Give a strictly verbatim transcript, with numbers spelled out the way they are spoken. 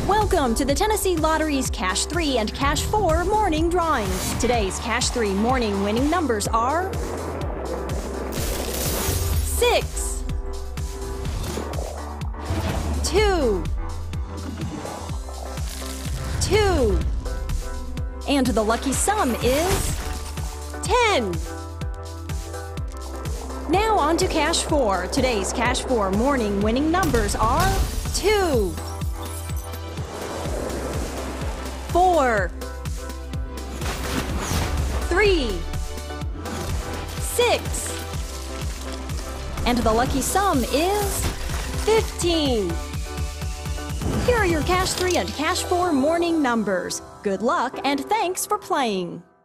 Welcome to the Tennessee Lottery's Cash three and Cash four morning drawings. Today's Cash three morning winning numbers are six, two, two, and the lucky sum is ten. Now on to Cash four. Today's Cash four morning winning numbers are two, four, three, six, and the lucky sum is fifteen. Here are your Cash three and Cash four morning numbers. Good luck and thanks for playing.